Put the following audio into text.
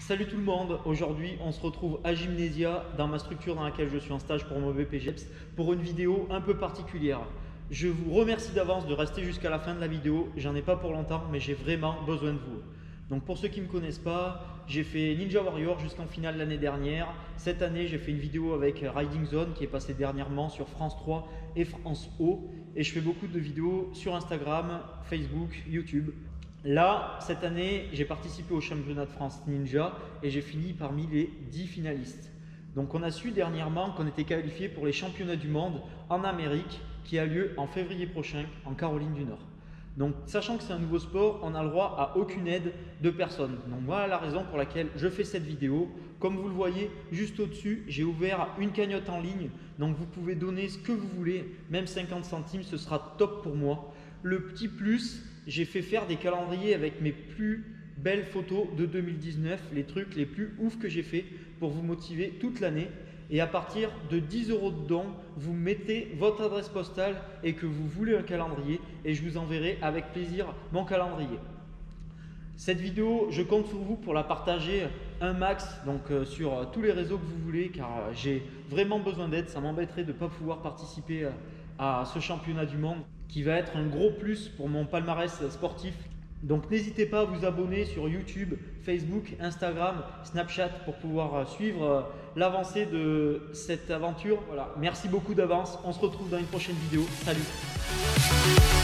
Salut tout le monde, aujourd'hui on se retrouve à Gymnesia dans ma structure dans laquelle je suis en stage pour mon BPGEPS pour une vidéo un peu particulière. Je vous remercie d'avance de rester jusqu'à la fin de la vidéo, j'en ai pas pour longtemps mais j'ai vraiment besoin de vous. Donc pour ceux qui ne me connaissent pas, j'ai fait Ninja Warrior jusqu'en finale l'année dernière. Cette année j'ai fait une vidéo avec Riding Zone qui est passée dernièrement sur France 3 et France O. Et je fais beaucoup de vidéos sur Instagram, Facebook, YouTube. Là, cette année, j'ai participé au championnat de France Ninja et j'ai fini parmi les 10 finalistes. Donc on a su dernièrement qu'on était qualifié pour les championnats du monde en Amérique qui a lieu en février prochain en Caroline du Nord. Donc sachant que c'est un nouveau sport, on n'a le droit à aucune aide de personne. Donc voilà la raison pour laquelle je fais cette vidéo. Comme vous le voyez, juste au-dessus, j'ai ouvert une cagnotte en ligne. Donc vous pouvez donner ce que vous voulez, même 50 centimes, ce sera top pour moi. Le petit plus, j'ai fait faire des calendriers avec mes plus belles photos de 2019, les trucs les plus ouf que j'ai fait pour vous motiver toute l'année. Et à partir de 10 € de dons, vous mettez votre adresse postale et que vous voulez un calendrier et je vous enverrai avec plaisir mon calendrier. Cette vidéo, je compte sur vous pour la partager un max donc sur tous les réseaux que vous voulez car j'ai vraiment besoin d'aide. Ça m'embêterait de ne pas pouvoir participer à ce championnat du monde qui va être un gros plus pour mon palmarès sportif. Donc n'hésitez pas à vous abonner sur YouTube, Facebook, Instagram, Snapchat pour pouvoir suivre l'avancée de cette aventure. Voilà. Merci beaucoup d'avance, on se retrouve dans une prochaine vidéo. Salut!